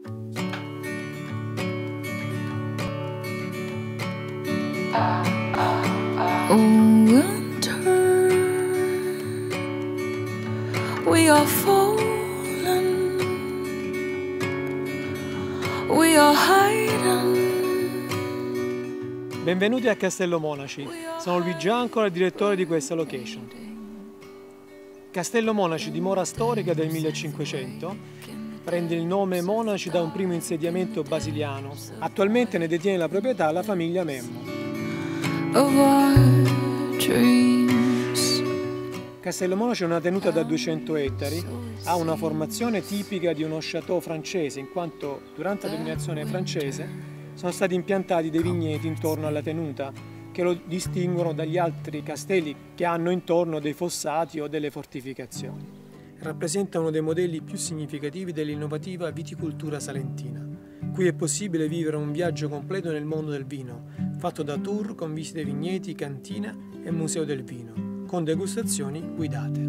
Winter, we are falling, we are hiding. Benvenuti a Castello Monaci, sono Luigi Ancora, il direttore di questa location. Castello Monaci, dimora storica del 1500, prende il nome Monaci da un primo insediamento basiliano. Attualmente ne detiene la proprietà la famiglia Memmo. Castello Monaci è una tenuta da 200 ettari, ha una formazione tipica di uno château francese, in quanto durante la dominazione francese sono stati impiantati dei vigneti intorno alla tenuta che lo distinguono dagli altri castelli che hanno intorno dei fossati o delle fortificazioni. Rappresenta uno dei modelli più significativi dell'innovativa viticoltura salentina. Qui è possibile vivere un viaggio completo nel mondo del vino, fatto da tour con visite vigneti, cantina e museo del vino, con degustazioni guidate.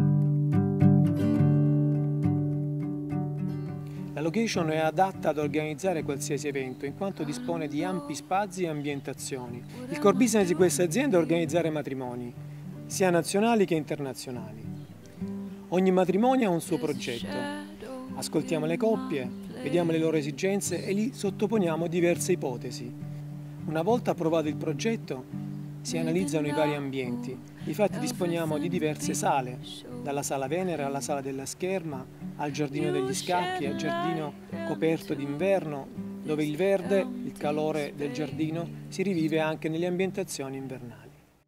La location è adatta ad organizzare qualsiasi evento, in quanto dispone di ampi spazi e ambientazioni. Il core business di questa azienda è organizzare matrimoni, sia nazionali che internazionali. Ogni matrimonio ha un suo progetto. Ascoltiamo le coppie, vediamo le loro esigenze e li sottoponiamo a diverse ipotesi. Una volta approvato il progetto, si analizzano i vari ambienti. Infatti disponiamo di diverse sale, dalla sala Venere alla sala della Scherma, al giardino degli Scacchi, al giardino coperto d'inverno, dove il verde, il calore del giardino, si rivive anche nelle ambientazioni invernali.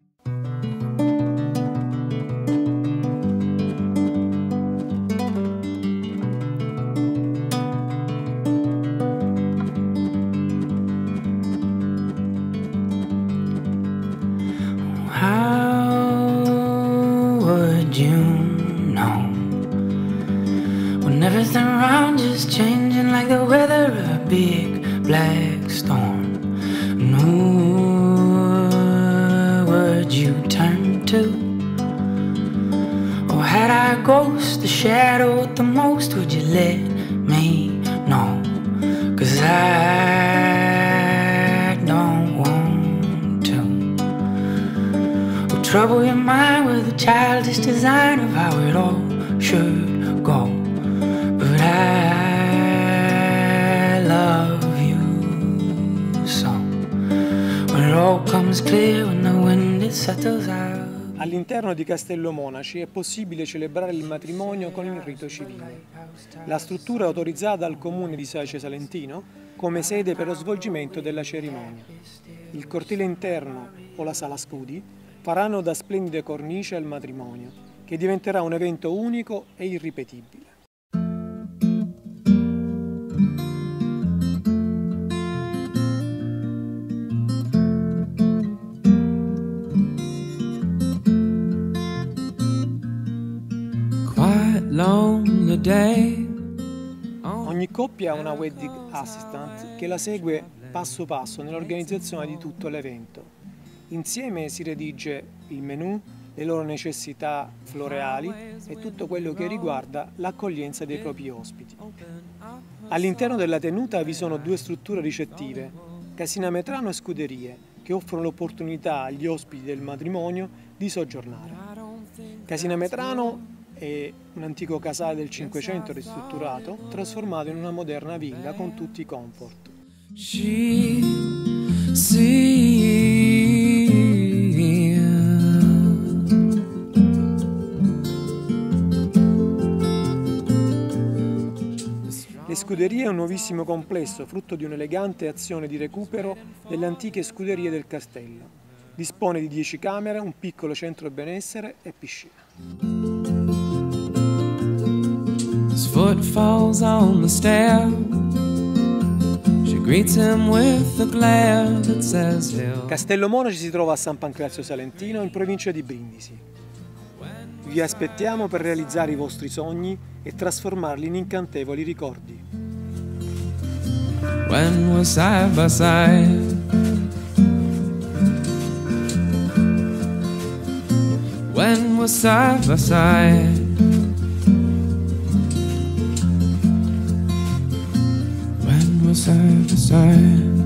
Everything around just changing like the weather of a big black storm. And who would you turn to? Or had I a ghost, the shadow the most, would you let me know? 'Cause I don't want to. Or trouble your mind with a childish design of how it all should go. But I love you so. When it all comes clear, when the wind it settles out. All'interno di Castello Monaci è possibile celebrare il matrimonio con il rito civile. La struttura è autorizzata dal comune di Sace Salentino come sede per lo svolgimento della cerimonia. Il cortile interno o la sala scudi faranno da splendide cornici al matrimonio, che diventerà un evento unico e irripetibile. Ogni coppia ha una wedding assistant che la segue passo passo nell'organizzazione di tutto l'evento. Insieme si redige il menù, le loro necessità floreali e tutto quello che riguarda l'accoglienza dei propri ospiti. All'interno della tenuta vi sono due strutture ricettive, Casina Metrano e Scuderie, che offrono l'opportunità agli ospiti del matrimonio di soggiornare. Casina Metrano è un antico casale del Cinquecento ristrutturato, trasformato in una moderna villa con tutti i comfort. Le Scuderie è un nuovissimo complesso, frutto di un'elegante azione di recupero delle antiche scuderie del castello. Dispone di 10 camere, un piccolo centro benessere e piscina. Foot falls on the stair. She greets him with a glare that says he'll... Castello Monaci si trova a San Pancrazio Salentino, in provincia di Brindisi. Vi aspettiamo per realizzare i vostri sogni e trasformarli in incantevoli ricordi. When we're side by side, when we're side by side. side to side.